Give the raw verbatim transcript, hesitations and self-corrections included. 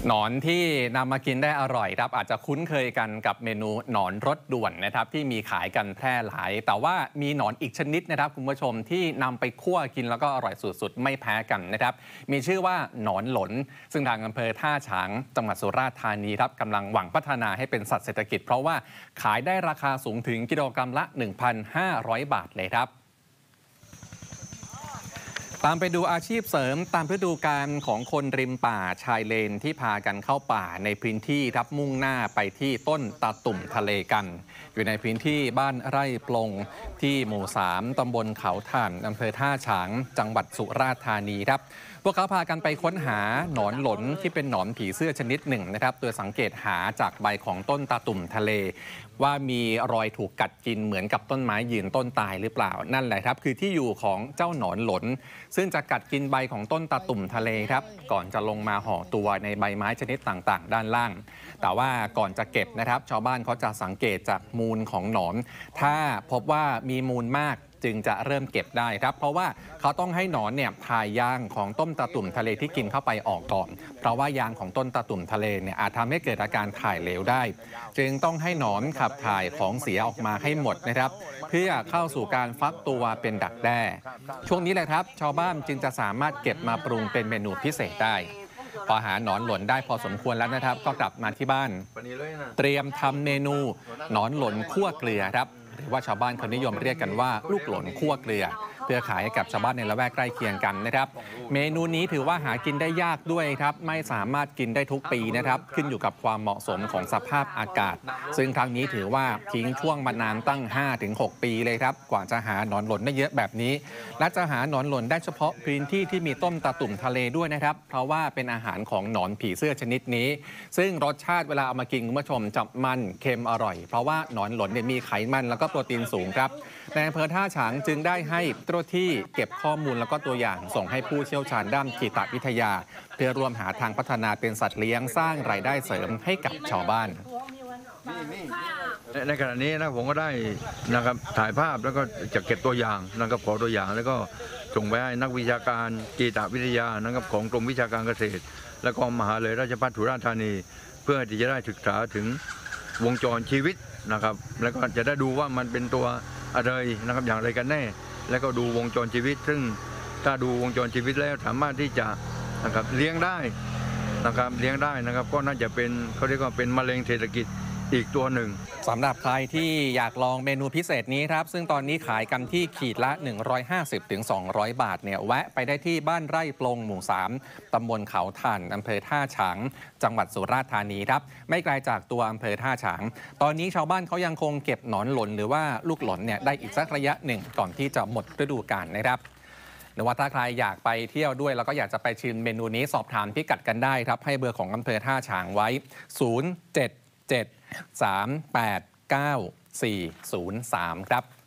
หนอนที่นำมากินได้อร่อยครับอาจจะคุ้นเคยกันกับเมนูหนอนรสด่วนนะครับที่มีขายกันแพร่หลายแต่ว่ามีหนอนอีกชนิดนะครับคุณผู้ชมที่นำไปคั่วกินแล้วก็อร่อยสุดๆไม่แพ้กันนะครับมีชื่อว่าหนอนหลนซึ่งทางอำเภอท่าฉางจังหวัดสุราษฎร์ธานีครับกำลังหวังพัฒนาให้เป็นสัตว์เศรษฐกิจเพราะว่าขายได้ราคาสูงถึงกิโลกรัมละ หนึ่งพันห้าร้อย บาทเลยครับตามไปดูอาชีพเสริมตามฤดูกาลของคนริมป่าชายเลนที่พากันเข้าป่าในพื้นที่รับมุ่งหน้าไปที่ต้นตาตุ่มทะเลกันอยู่ในพื้นที่บ้านไร่ปลงที่หมู่สามตำบลเขาถ่านอำเภอท่าฉางจังหวัดสุราษฎร์ธานีครับพวกเขาพากันไปค้นหาหนอนหลนที่เป็นหนอนผีเสื้อชนิดหนึ่งนะครับโดยสังเกตหาจากใบของต้นตาตุ่มทะเลว่ามีรอยถูกกัดกินเหมือนกับต้นไม้ยืนต้นตายหรือเปล่านั่นแหละครับคือที่อยู่ของเจ้าหนอนหลนซึ่งจะกัดกินใบของต้นตาตุ่มทะเลครับก่อนจะลงมาห่อตัวในใบไม้ชนิดต่างๆด้านล่างแต่ว่าก่อนจะเก็บนะครับชาวบ้านเขาจะสังเกตจากมูลของหนอนถ้าพบว่ามีมูลมากจึงจะเริ่มเก็บได้ครับเพราะว่าเขาต้องให้หนอนเนี่ยถ่ายยางของต้นตาตุ่มทะเลที่กินเข้าไปออกก่อนเพราะว่ายางของต้นตาตุ่มทะเลเนี่ยอาจทำให้เกิดอาการถ่ายเหลวได้จึงต้องให้หนอนขับถ่ายของเสียออกมาให้หมดนะครับเพื่อเข้าสู่การฟักตัวเป็นดักแด้ช่วงนี้แหละครับชาวบ้านจึงจะสามารถเก็บมาปรุงเป็นเมนูพิเศษได้พอหาหนอนหลนได้พอสมควรแล้วนะครับก็กลับมาที่บ้านเตรียมทำเมนูหนอนหลนคั่วเกลือครับหรือว่าชาวบ้านเขานิยมเรียกกันว่าลูกหลนคั่วเกลือเพื่อขายให้กับชาวบ้านในละแวกใกล้เคียงกันนะครับเมนูนี้ถือว่าหากินได้ยากด้วยครับไม่สามารถกินได้ทุกปีนะครับขึ้นอยู่กับความเหมาะสมของสภาพอากาศซึ่งครั้งนี้ถือว่าทิ้งช่วงมานานตั้ง ห้าถึงหก ปีเลยครับกว่าจะหาหนอนหลนได้เยอะแบบนี้และจะหาหนอนหลนได้เฉพาะพื้นที่ที่มีต้นตาตุ่มทะเลด้วยนะครับเพราะว่าเป็นอาหารของหนอนผีเสื้อชนิดนี้ซึ่งรสชาติเวลาเอามากินคุณผู้ชมจะมันเค็มอร่อยเพราะว่าหนอนหลนเนี่ยมีไขมันแล้วก็โปรตีนสูงครับในอำเภอท่าฉางจึงได้ให้เจ้าหน้าที่เก็บข้อมูลแล้วก็ตัวอย่างส่งให้ผู้เชี่ยวชาญด้านกีตวิทยาเพื่อร่วมหาทางพัฒนาเป็นสัตว์เลี้ยงสร้างรายได้เสริมให้กับชาวบ้านในขณะนี้นะผมก็ได้นะครับถ่ายภาพแล้วก็จะเก็บตัวอย่างนะครับขอตัวอย่างแล้วก็ส่งไปให้นักวิชาการกีตวิทยานะครับของกรมวิชาการเกษตรและก็มหาวิทยาลัยราชภัฏสุราษฎร์ธานีเพื่อที่จะได้ศึกษาถึงวงจรชีวิตนะครับแล้วก็จะได้ดูว่ามันเป็นตัวอะไรนะครับอย่างไรกันแน่แล้วก็ดูวงจรชีวิตซึ่งถ้าดูวงจรชีวิตแล้วสามารถที่จะนะครับเลี้ยงได้นะครับเลี้ยงได้นะครับก็น่าจะเป็นเขาเรียกว่าเป็นมะเร็งเศรษฐกิจอีกตัวหนึ่งสำหรับใครที่อยากลองเมนูพิเศษนี้ครับซึ่งตอนนี้ขายกันที่ขีดละ หนึ่งร้อยห้าสิบถึงสองร้อย บาทเนี่ยแวะไปได้ที่บ้านไร่ปลงหมู่สามตำบลเขาถ่านอำเภอท่าฉางจังหวัดสุราษฎร์ธานีครับไม่ไกลจากตัวอำเภอท่าฉางตอนนี้ชาวบ้านเขายังคงเก็บหนอนหลนหรือว่าลูกหลนเนี่ยได้อีกสักระยะหนึ่งก่อนที่จะหมดฤดูกาลนะครับหรือว่าถ้าใครอยากไปเที่ยวด้วยแล้วก็อยากจะไปชิมเมนูนี้สอบถามพิกัดกันได้ครับให้เบอร์ของอำเภอท่าฉางไว้ศูนย์ เจ็ด เจ็ด สาม แปด เก้า สี่ ศูนย์ สามครับ